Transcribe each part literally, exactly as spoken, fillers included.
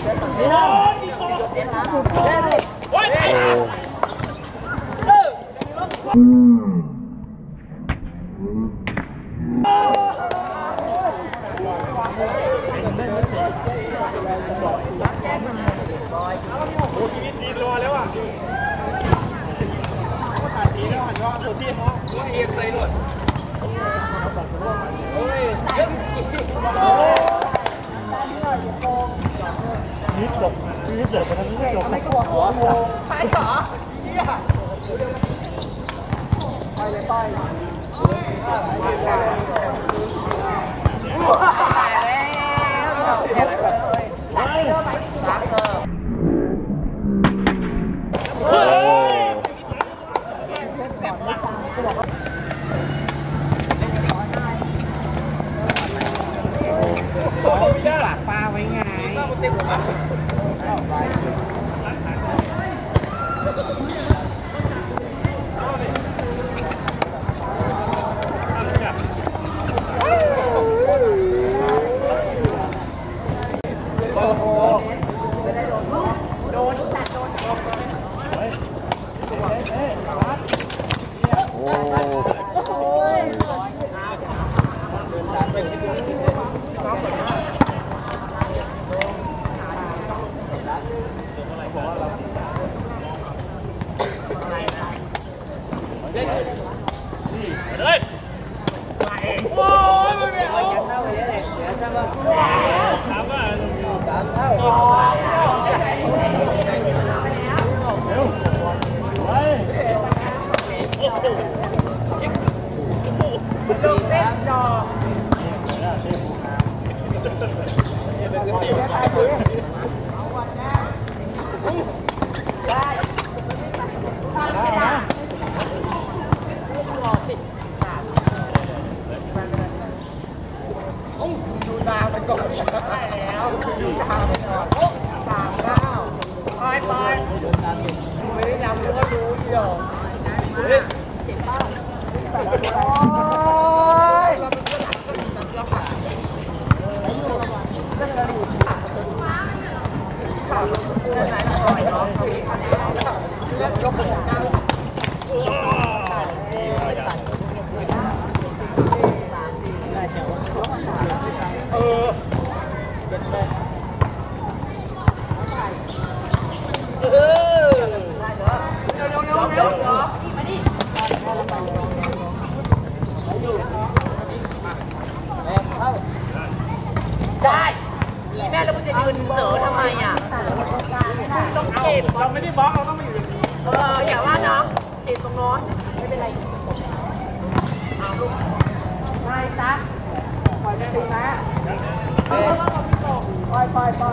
ได้อีแม่แล้วมึงจะยืนเสอทำไมอ่ะต้องเก็บเราไม่ได้บล็อกเราต้องมาอยู่ตรงนี้เอออย่าว่าน้องเก็บตรงโน้นไม่เป็นไรเอาลูกใช่จ้ะปล่อยแม่ดีนะปล่อยปล่อยปล่อยเอา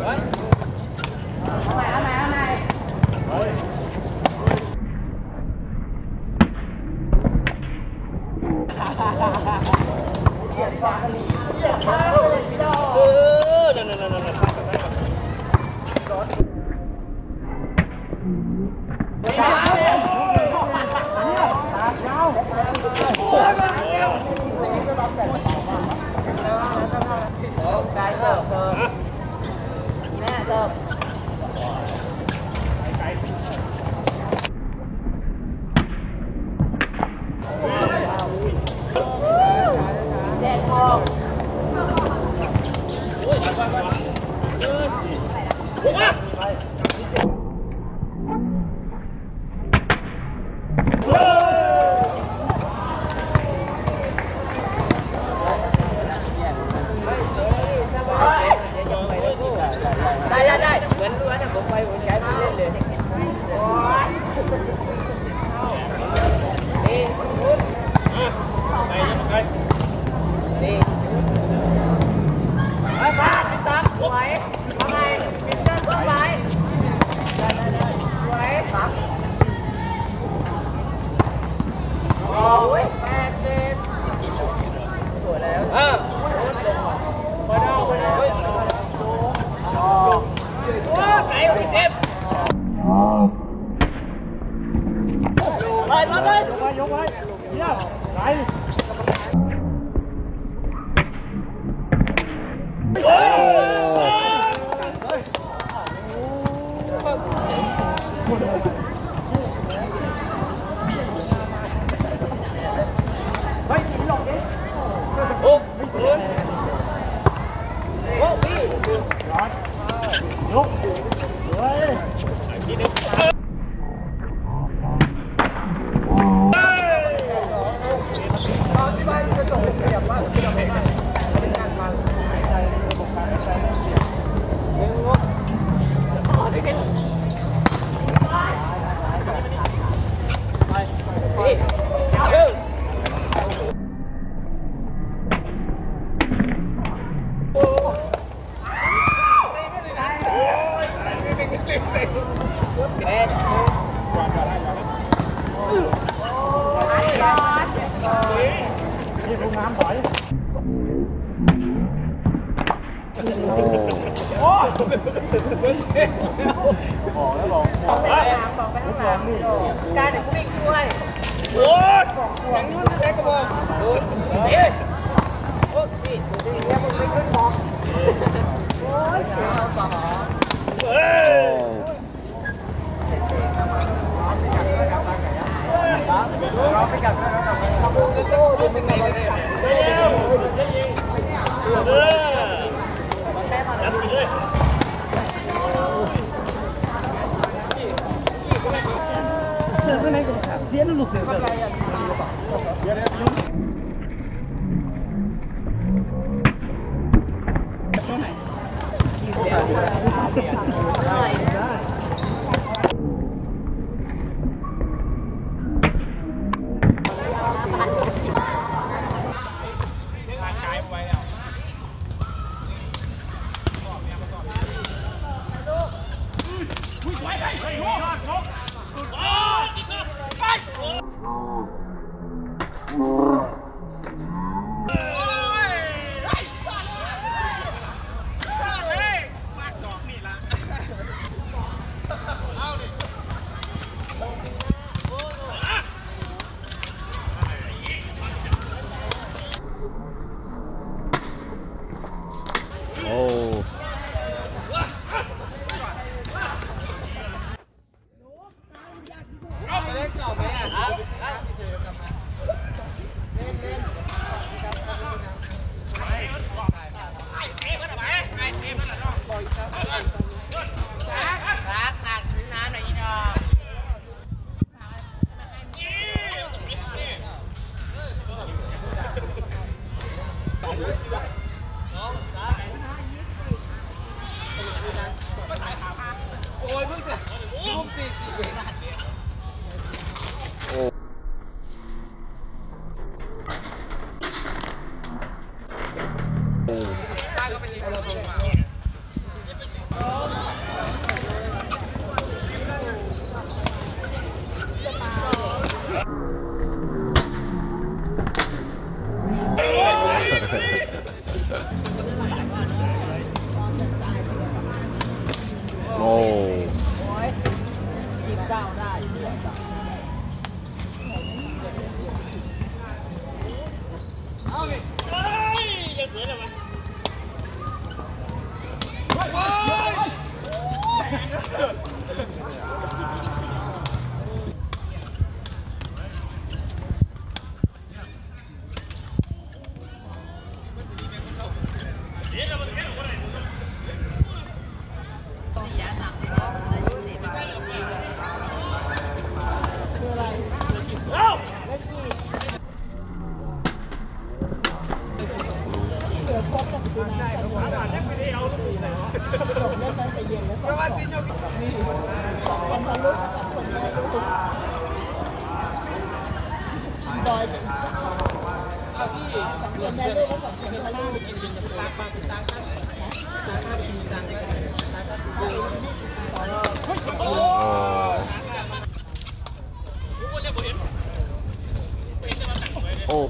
ไหนเอาไหนเอาไหนเกียดฟ้ากันเกียดฟ้าเลยพี่ดอกเออนั่นนั่นนั่นนั่นร้อนตาเร็วตาเช้าได้เติมเติมนี่แม่เติมแดดทองโอ้ยไปไปเออมาได้ได้ได้เหมือนรู้นะผมไปผมใช้ไม่เล่นเลยนี่คุณไปยังไงนี่ไปบ้านพี่ตั๊กสวยทำไมพี่ตั๊กต้องไปได้ได้ได้สวยตั๊กโอ้ยแปดสิบสวยแล้วเออไปดาวไปดาวโอ้ไก่พี่เจ็บไปมาไปยกไว้ยกไว้เยี่ยมไก่โอ้ยการเด็กวิ่งด้วยโอ้ยอย่างนู้นจะได้กระบอกเฮ้ยโอ้ยนี่นี่เนี่ยมันไม่ขึ้นมองโอ้ยเสียสองเฮ้ยเราไปกับเรากับเราโต้โต้ดูเป็นไงกันเนี่ยเฮ้ยได้ยิงเออได้มาแล้วเลย这那个直接录这个。 โอ้ยจีบเจ้าได้เอาเลยเฮ้ยยังสวยเลยวะโอ้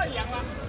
อย่างละ